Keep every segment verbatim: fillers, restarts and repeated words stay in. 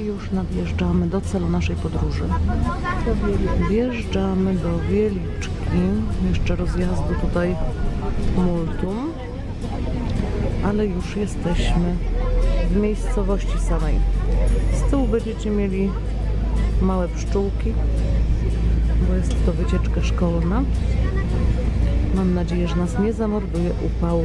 już nadjeżdżamy do celu naszej podróży. Wjeżdżamy do Wieliczki. Jeszcze rozjazdu tutaj multum. Ale już jesteśmy w miejscowości samej. Z tyłu będziecie mieli małe pszczółki, bo jest to wycieczka szkolna. Mam nadzieję, że nas nie zamorduje upał.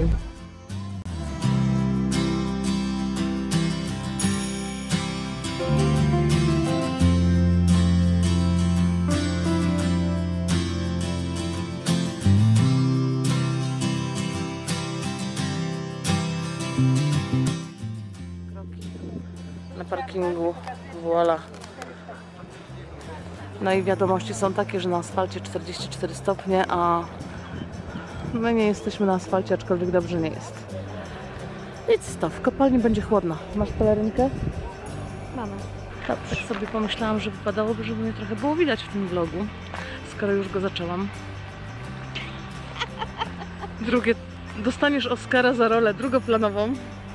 Na parkingu, voilà. No i wiadomości są takie, że na asfalcie czterdzieści cztery stopnie, a my nie jesteśmy na asfalcie, aczkolwiek dobrze nie jest. Nic to, w kopalni będzie chłodno. Masz pelerynkę? Mamy. Dobrze. Tak sobie pomyślałam, że wypadałoby, żeby mnie trochę było widać w tym vlogu, skoro już go zaczęłam. Drugie, dostaniesz Oscara za rolę drugoplanową.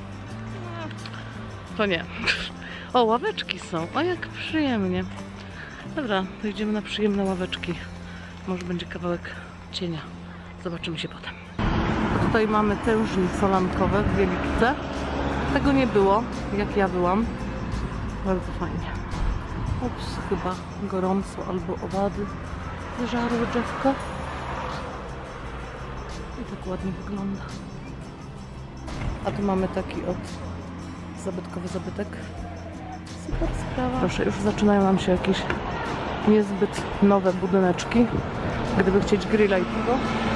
To nie. O, ławeczki są. O, jak przyjemnie. Dobra, to idziemy na przyjemne ławeczki. Może będzie kawałek cienia. Zobaczymy się potem. Tutaj mamy tężni solankowe w Wieliczce. Tego nie było, jak ja byłam. Bardzo fajnie. Ups, chyba gorąco albo owady wyżarły drzewko. I tak ładnie wygląda. A tu mamy taki od zabytkowy zabytek. Super sprawa. Proszę, już zaczynają nam się jakieś niezbyt nowe budyneczki. Gdyby chcieć grilla i piwo.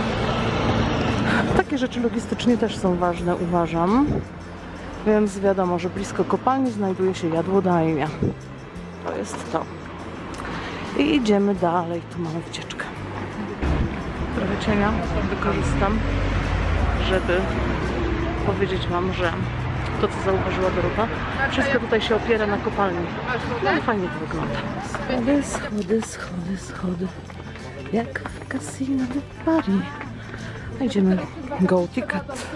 Takie rzeczy logistycznie też są ważne, uważam. Więc wiadomo, że blisko kopalni znajduje się jadłodajnia. To jest to. I idziemy dalej. Tu mamy wycieczkę. Trochę cienia wykorzystam, żeby powiedzieć wam, że to, co zauważyła Dorota, wszystko tutaj się opiera na kopalni. No i fajnie to wygląda. Schody, schody, schody, schody. Jak w Casino de Paris. Idziemy go ticket.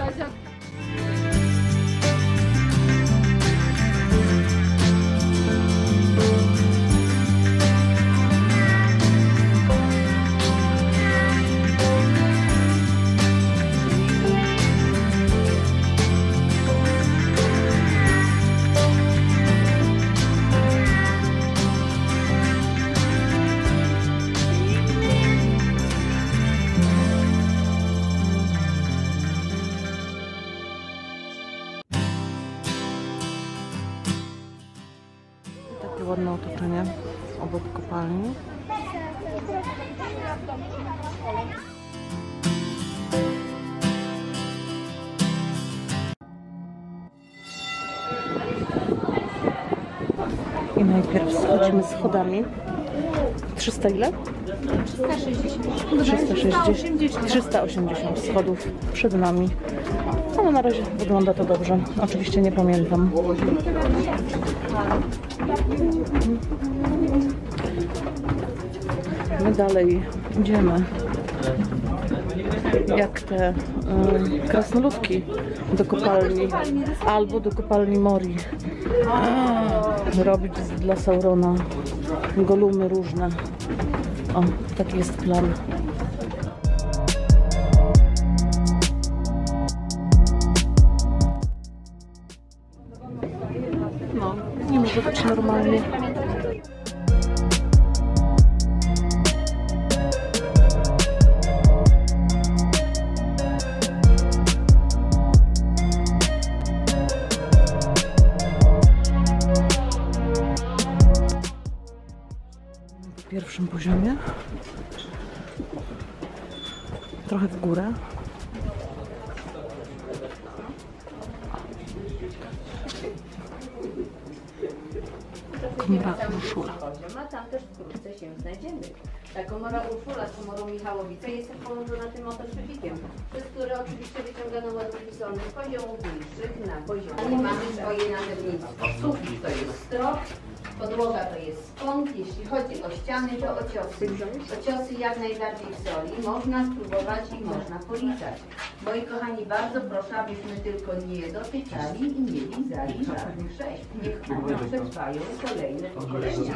Ładne otoczenie obok kopalni. I najpierw schodzimy schodami. trzysta ile? trzysta sześćdziesiąt. trzysta sześćdziesiąt. trzysta osiemdziesiąt schodów przed nami. Ale na razie wygląda to dobrze. Oczywiście nie pamiętam. My dalej idziemy jak te y, krasnoludki do kopalni albo do kopalni Mori. Robić dla Saurona golumy różne. O, taki jest plan. No, nie może być normalnie. W pierwszym poziomie. Trochę w górę. Komora Urszula. Tam też wkrótce się znajdziemy. Ta komora Urszula z komorą Michałowice jest połączona tym oto szczypikiem, przez który oczywiście wyciągano ładunki solne z poziomów niższych na poziom. Nie mamy swoje nazewnictwo. Sufit to jest strop, Podłoga to jest spąd. Jeśli chodzi o ściany, to o ciosy. O ciosy jak najbardziej w soli. Można spróbować i można policzać. Moi kochani, bardzo proszę, abyśmy tylko nie dotykali i nie lizali żadnych sześć. Niech one przetrwają kolejne pokolenia.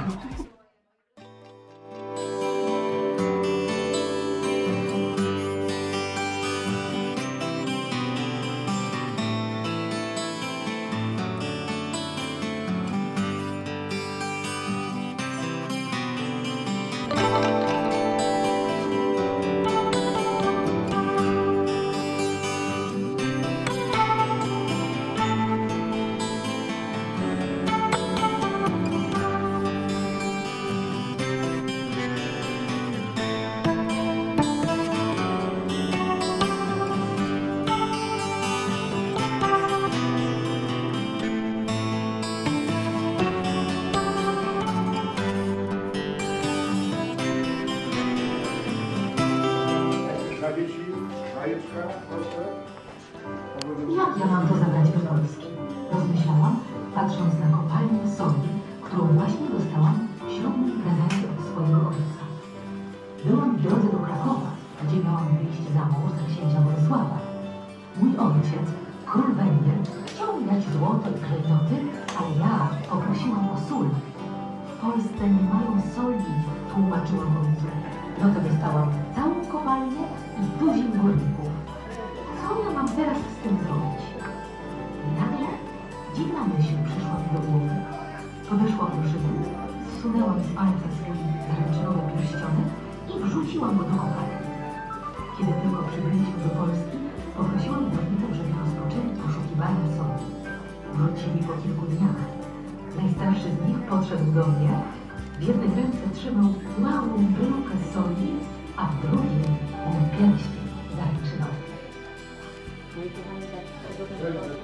Jak ja mam to zabrać do Polski? Rozmyślałam, patrząc na kopalnię soli, którą właśnie dostałam w ślubnym prezencie od swojego ojca. Byłam w drodze do Krakowa, gdzie miałam wyjść za mąż za księcia Bolesława. Mój ojciec, król Węgier, chciał mi dać złoto i klejnoty, ale ja poprosiłam o sól. W Polsce nie mają soli, tłumaczyłam ojcu. No to dostałam całą kopalnię i tuzin górników. Co ja mam teraz z tym zrobić? I nagle dziwna myśl przyszła mi do głowy. Podeszłam do szybu, zsunęłam z palca swój zaręczynowy pierścionek i wrzuciłam go do kopalni. Kiedy tylko przybyliśmy do Polski, poprosiłam górników, żeby rozpoczęli poszukiwania soli. Wrócili po kilku dniach. Najstarszy z nich podszedł do mnie, w jednej ręce trzymał małą bryłkę soli, a w drugiej mój pierścień zaręczynowy. Moi kochani, tak,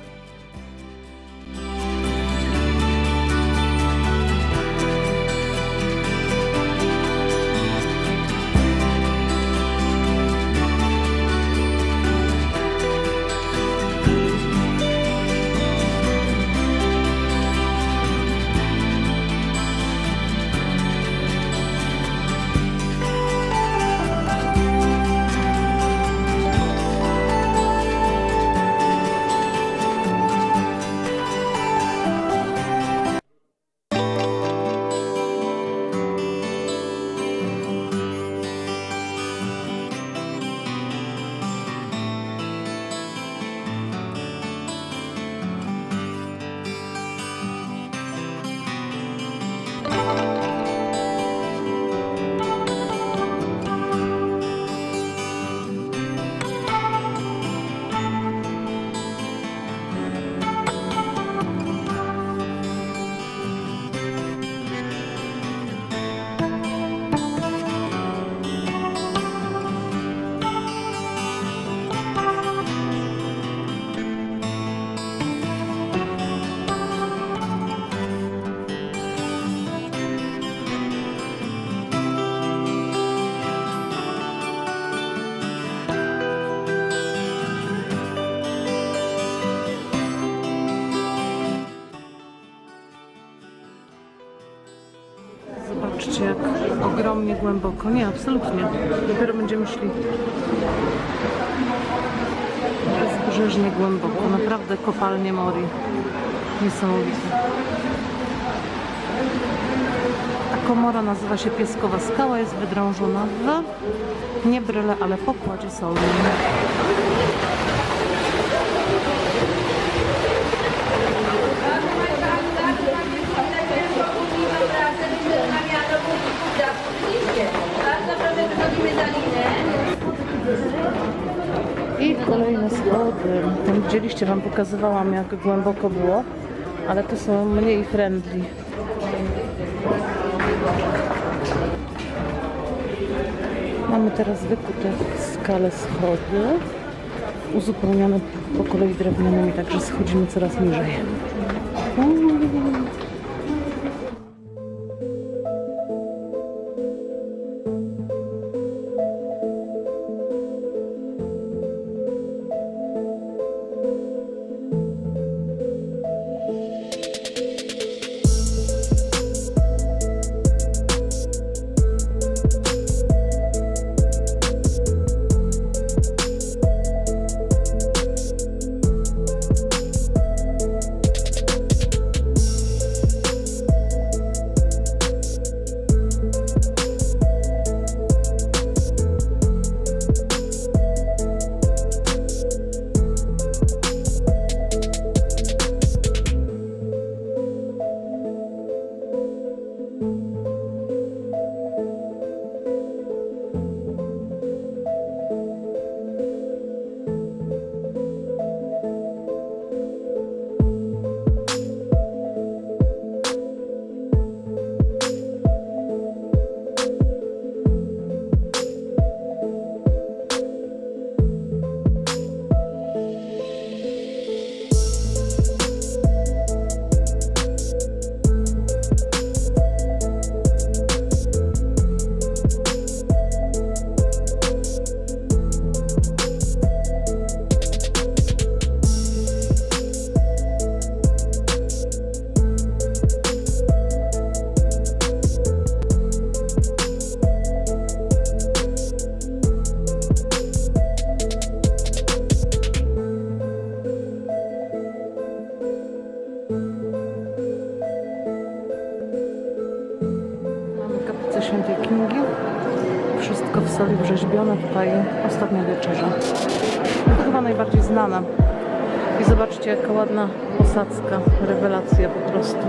Zobaczcie, jak ogromnie głęboko. Nie, absolutnie. Dopiero będziemy szli. Bezbrzeżnie głęboko. Naprawdę kopalnie Mori. Niesamowite. Ta komora nazywa się Pieskowa Skała. Jest wydrążona w nie bryle, ale pokładzie solnym. I kolejne schody. Tam widzieliście, wam pokazywałam, jak głęboko było, ale to są mniej friendly. Mamy teraz wykute w skale schody, uzupełnione po kolei drewnianymi, także schodzimy coraz niżej. Wszystko w soli wrzeźbione, tutaj ostatnia wieczerza. To chyba najbardziej znana. I zobaczcie, jaka ładna posadzka, rewelacja po prostu.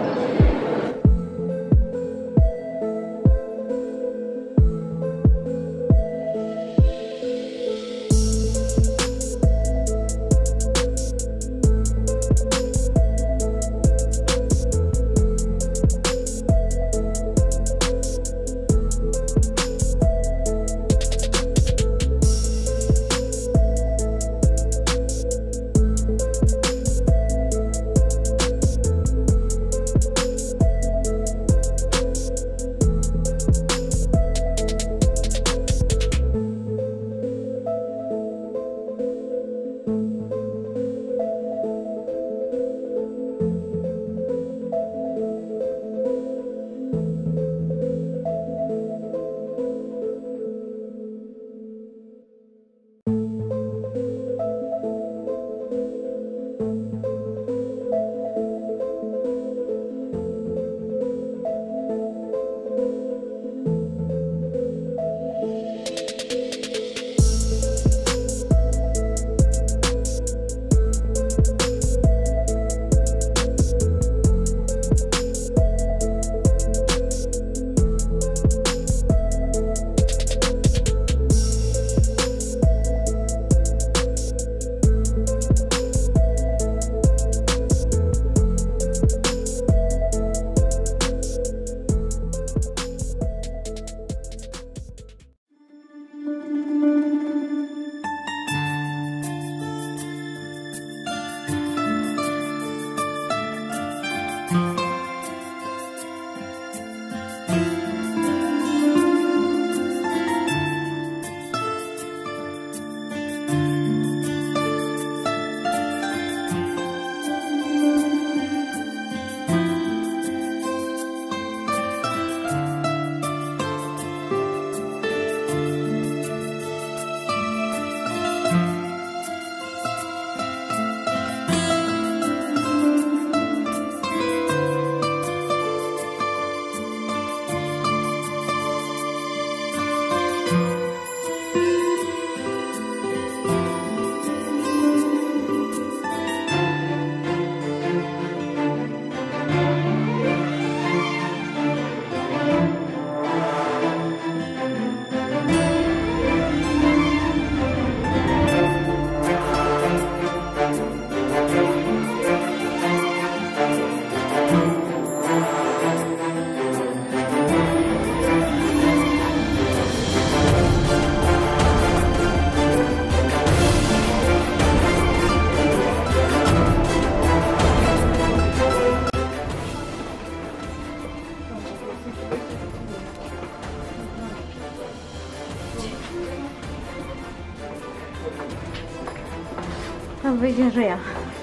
Tam wyjdzie, że ja.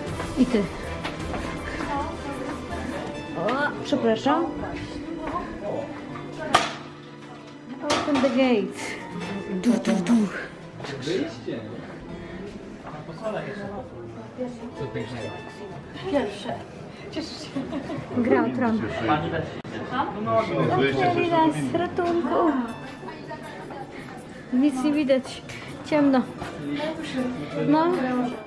I ty. O, przepraszam. Open the gate. Du, du, du. Pierwsze. Cieszę się. Gra o tron. Otwierali nas, ratunku. Nic nie widać. Ciemno. No.